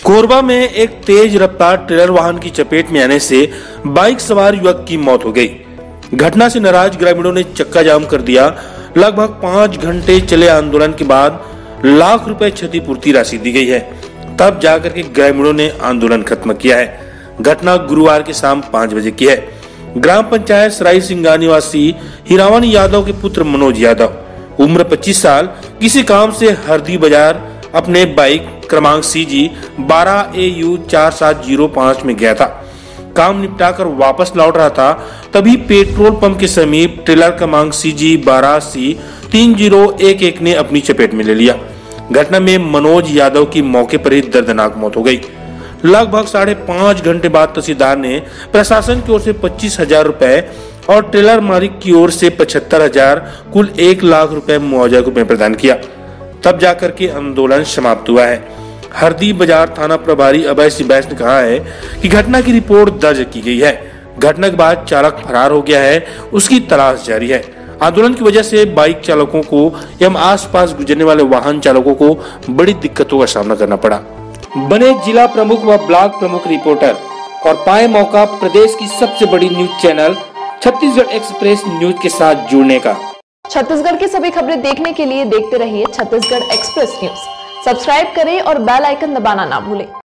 कोरबा में एक तेज रफ्तार ट्रेलर वाहन की चपेट में आने से बाइक सवार युवक की मौत हो गई। घटना से नाराज ग्रामीणों ने चक्का जाम कर दिया। लगभग 5 घंटे चले आंदोलन के बाद लाख रुपए क्षतिपूर्ति राशि दी गई है, तब जाकर के ग्रामीणों ने आंदोलन खत्म किया है। घटना गुरुवार के शाम 5 बजे की है। ग्राम पंचायत सराई सिंगा निवासी हीरावन यादव के पुत्र मनोज यादव उम्र 25 साल किसी काम से हरदी बाजार अपने बाइक क्रमांक CG 12AU 4705 में गया था। काम निपटाकर वापस लौट रहा था, तभी पेट्रोल पंप के समीप ट्रेलर क्रमांक CG 12C 3011 ने अपनी चपेट में ले लिया। घटना में मनोज यादव की मौके पर ही दर्दनाक मौत हो गई। लगभग 5.5 घंटे बाद तहसीलदार ने प्रशासन की ओर से 25,000 रुपए और ट्रेलर मालिक की ओर से 75,000 कुल 1 लाख रुपए मुआवजा में प्रदान किया, तब जाकर के आंदोलन समाप्त हुआ है। हरदी बाजार थाना प्रभारी अभय सिंह बैस ने कहा है कि घटना की रिपोर्ट दर्ज की गई है। घटना के बाद चालक फरार हो गया है, उसकी तलाश जारी है। आंदोलन की वजह से बाइक चालकों को एवं आसपास गुजरने वाले वाहन चालकों को बड़ी दिक्कतों का सामना करना पड़ा। बने जिला प्रमुख व ब्लॉक प्रमुख रिपोर्टर और पाए मौका प्रदेश की सबसे बड़ी news channel Chhattisgarh express news के साथ जुड़ने का। छत्तीसगढ़ की सभी खबरें देखने के लिए देखते रहिए छत्तीसगढ़ एक्सप्रेस न्यूज। सब्सक्राइब करें और बेल आइकन दबाना ना भूलें।